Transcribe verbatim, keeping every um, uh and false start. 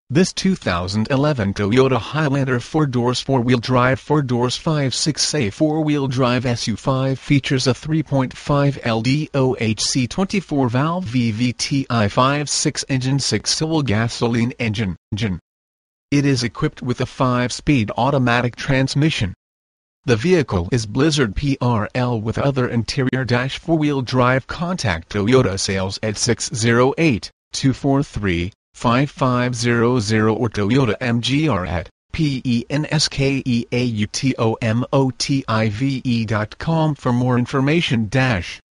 This two thousand eleven Toyota Highlander four doors four-wheel drive four doors five six A four-wheel drive S U V features a three point five liter D O H C twenty-four valve V V T i V six engine six-cylinder gasoline engine. It is equipped with a five-speed automatic transmission. The vehicle is BLIZZARD P R L with other interior four-wheel drive. Contact Toyota sales at six zero eight, two four three, five five zero zero or ToyotaMgr at P-E-N-S-K-E-A-U-T-O-M-O-T-I-V E dot com for more information.